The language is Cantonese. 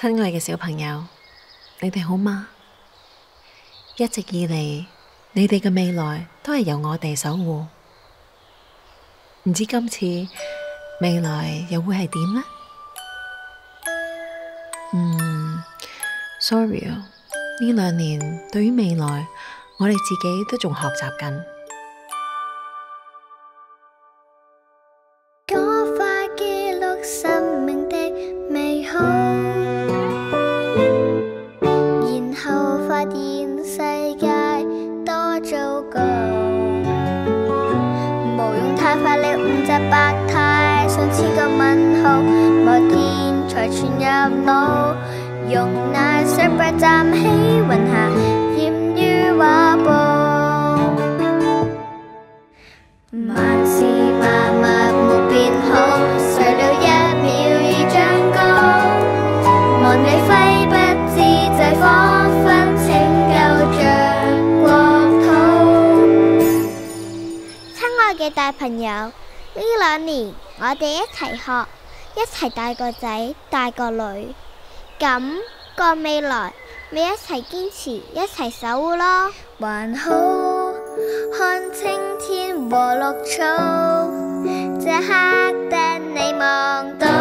親愛嘅小朋友，你哋好嗎？一直以嚟，你哋嘅未來都係由我哋守護。唔知今次未來又會係點呢？Sorry 啊，呢2年對於未來，我哋自己都仲學習緊。 趕快記錄生命的美好，然後發現世界多糟糕。無用太快力誤責百態，像千個問號，某天才傳入腦。用那雙臂站起雲下，驗於畫布。萬事萬物沒變好，睡了1秒已長高。望你揮不自制，彷彿拯救着國土。親愛嘅大朋友，呢2年我哋一齊學，一齊帶個仔帶個女，咁個未來咪一齊堅持，一齊守護咯。還好看青天和綠草，這刻的你望到。